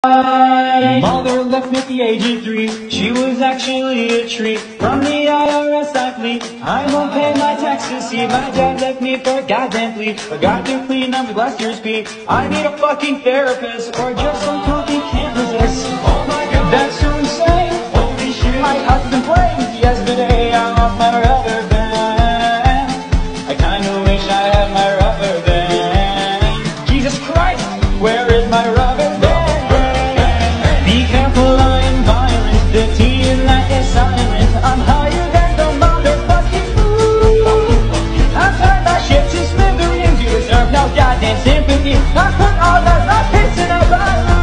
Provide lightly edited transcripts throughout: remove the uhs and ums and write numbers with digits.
My mother left me at the age of 3. She was actually a treat from the IRS I flee. I won't pay my taxes, see. My dad left me for a goddamn plea. Forgot to clean up last year's pee. I need a fucking therapist or just some coffee can't resist. Oh my god, that's so insane. Holy shit. My husband played yesterday. I lost my rubber band. I kinda wish I had my rubber band. Jesus Christ, where is my rubber band? Be careful, I am violent. The T in that is silent. I'm higher than the motherfucking moon. I've turned my shit to smithereens. You deserve no goddamn sympathy. I put all that my piss in a balloon.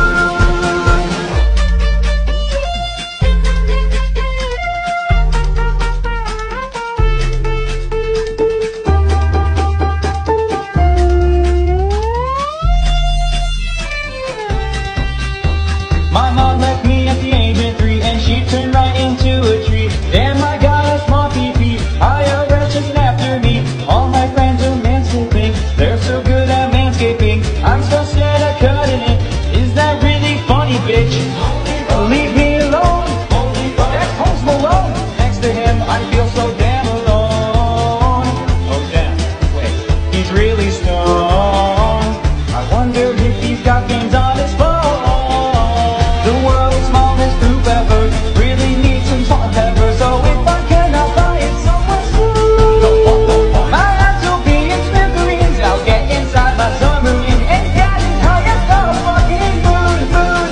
My mom left me at the age of 3, and she turned right into a tree. Damn, I got a small pee-pee. IRS chasing after me. All my friends are manscaping. They're so good at manscaping. I'm so scared of cutting it. Is that really funny, bitch? Leave me alone. That's Post Malone. Next to him, I feel so damn alone. Oh damn, wait, he's really stoned. I wonder if he's got games on his phone. The world's smallest poop ever really needs some salt and pepper. So if I cannot buy it somewhere soon, my ass will be in smithereens. I'll get inside my submarine and get as high as the fucking moon.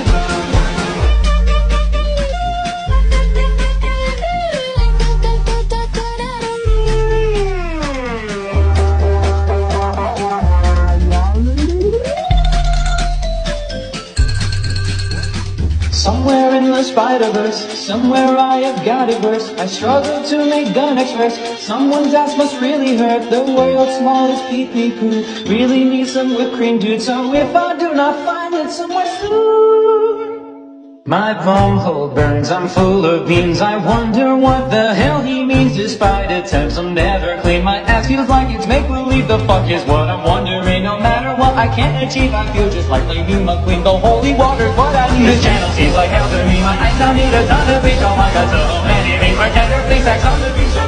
Somewhere in the Spider-Verse, somewhere I have got it worse. I struggle to make the next verse. Someone's ass must really hurt. The world's smallest pee-pee poo really needs some whipped cream, dude. So if I do not find it somewhere soon, my bumhole burns, I'm full of beans. I wonder what the hell he means. Despite attempts, I'll never clean. My ass feels like it's make-believe. The fuck is what I'm wondering. No matter what I can't achieve, I feel just like Lightning McQueen. The holy water's what I need. This channel seems like hell to me. My eyes don't need a ton of bleach. Oh my god, so many rings. Bartender, please, sex on the beach.